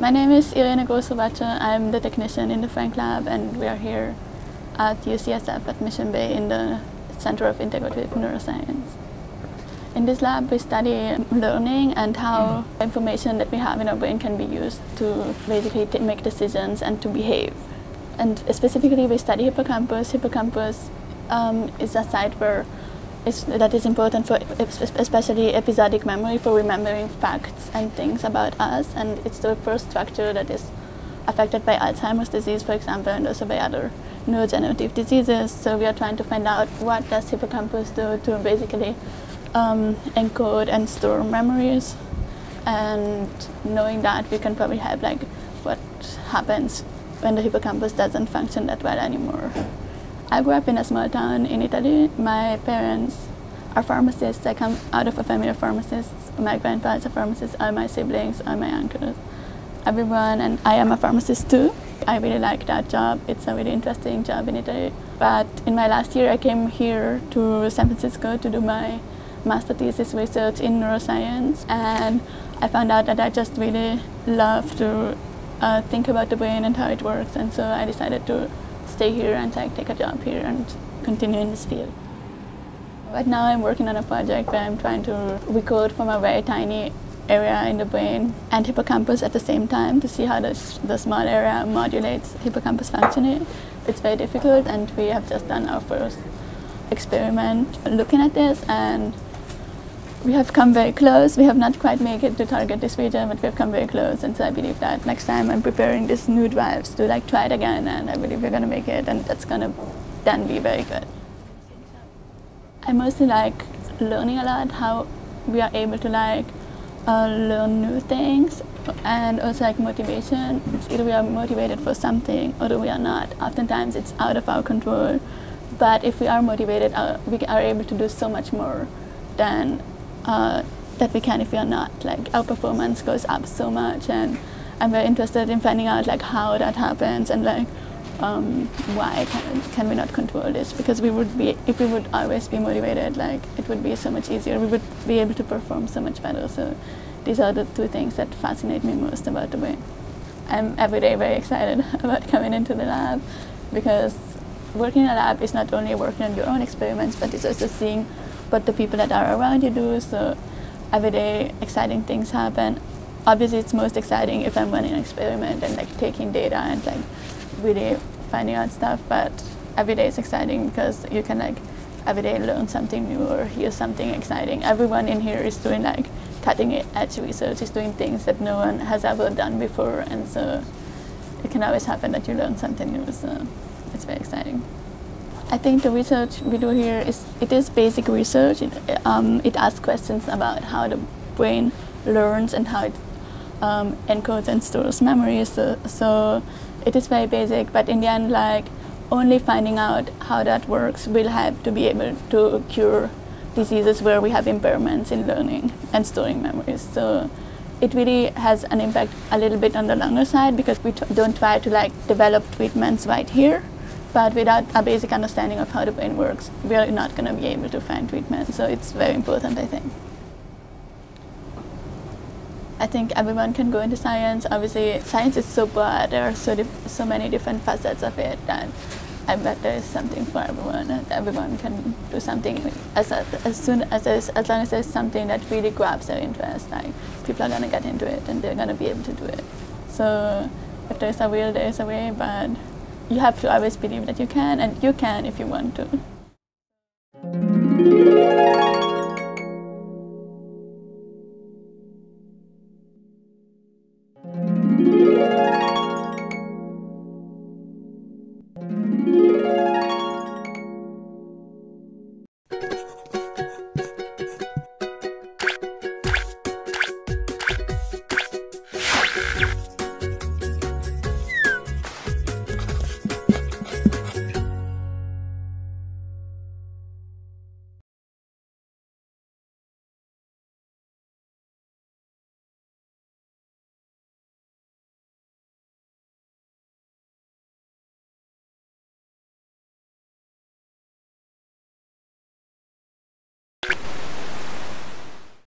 My name is Irene Grossrubatscher. I'm the technician in the Frank Lab, and we are here at UCSF at Mission Bay in the Center of Integrative Neuroscience. In this lab, we study learning and how information that we have in our brain can be used to basically make decisions and to behave. And specifically, we study hippocampus. Hippocampus is a site that is important for especially episodic memory, for remembering facts and things about us. And it's the first structure that is affected by Alzheimer's disease, for example, and also by other neurodegenerative diseases. So we are trying to find out what does hippocampus do to basically encode and store memories. And knowing that, we can probably help like what happens when the hippocampus doesn't function that well anymore. I grew up in a small town in Italy. My parents are pharmacists. I come out of a family of pharmacists. My grandpa is a pharmacist, all my siblings, all my uncles, everyone, and I am a pharmacist too. I really like that job. It's a really interesting job in Italy. But in my last year, I came here to San Francisco to do my master thesis research in neuroscience, and I found out that I just really love to think about the brain and how it works, and so I decided to stay here and take a job here and continue in this field. Right now I'm working on a project where I'm trying to recode from a very tiny area in the brain and hippocampus at the same time to see how the small area modulates hippocampus functioning. It's very difficult, and we have just done our first experiment looking at this, and we have come very close. We have not quite made it to target this region, but we have come very close, and so I believe that next time I'm preparing these new drives to try it again, and I believe we're going to make it, and that's going to then be very good. I mostly like learning a lot, how we are able to learn new things, and also motivation. It's either we are motivated for something or we are not. Oftentimes it's out of our control, but if we are motivated, we are able to do so much more than that we can if we are not. Our performance goes up so much, and I'm very interested in finding out how that happens, and why can we not control this? Because if we would always be motivated, it would be so much easier. We would be able to perform so much better. So these are the two things that fascinate me most about the brain. I'm every day very excited about coming into the lab, because working in a lab is not only working on your own experiments, but it's also seeing what the people that are around you do. So every day exciting things happen. Obviously it's most exciting if I'm running an experiment and taking data and really finding out stuff, but every day is exciting because you can every day learn something new or hear something exciting. Everyone in here is doing cutting edge research, is doing things that no one has ever done before, and so it can always happen that you learn something new, so it's very exciting. I think the research we do here is basic research. It asks questions about how the brain learns and how it encodes and stores memories. So it is very basic, but in the end, only finding out how that works will help to be able to cure diseases where we have impairments in learning and storing memories. So it really has an impact a little bit on the longer side, because we don't try to develop treatments right here. But without a basic understanding of how the brain works, we are not going to be able to find treatment. So it's very important, I think. I think everyone can go into science. Obviously, science is so broad. There are so many different facets of it that I bet there is something for everyone. And everyone can do something as long as there's something that really grabs their interest. People are going to get into it, and they're going to be able to do it. So if there's a will, there's a way. But you have to always believe that you can, and you can if you want to.